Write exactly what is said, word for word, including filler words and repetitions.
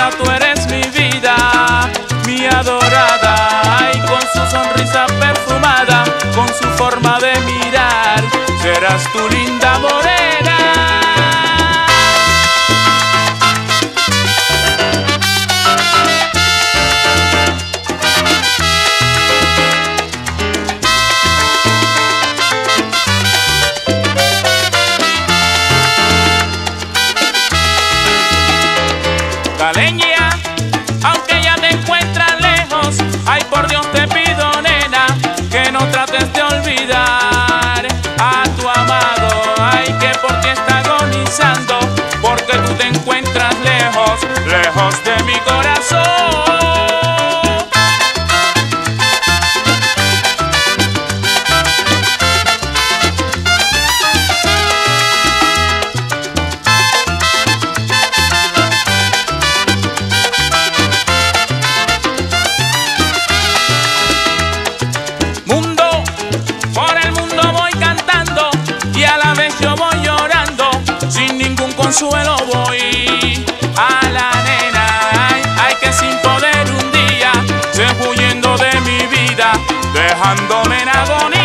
nena, tú eres mi vida, mi adorada. Ay, con su sonrisa perfumada, con su forma de mirar, serás tu linda morena. Caleña, aunque ya te encuentras lejos, ay, por Dios te pido, nena, que no trates de olvidar a tu amado. Ay, que por ti está agonizando, porque tú te encuentras lejos, lejos de mi corazón. Consuelo voy a la nena, ay, ay, que sin poder un día se huyendo de mi vida, dejándome en agonía.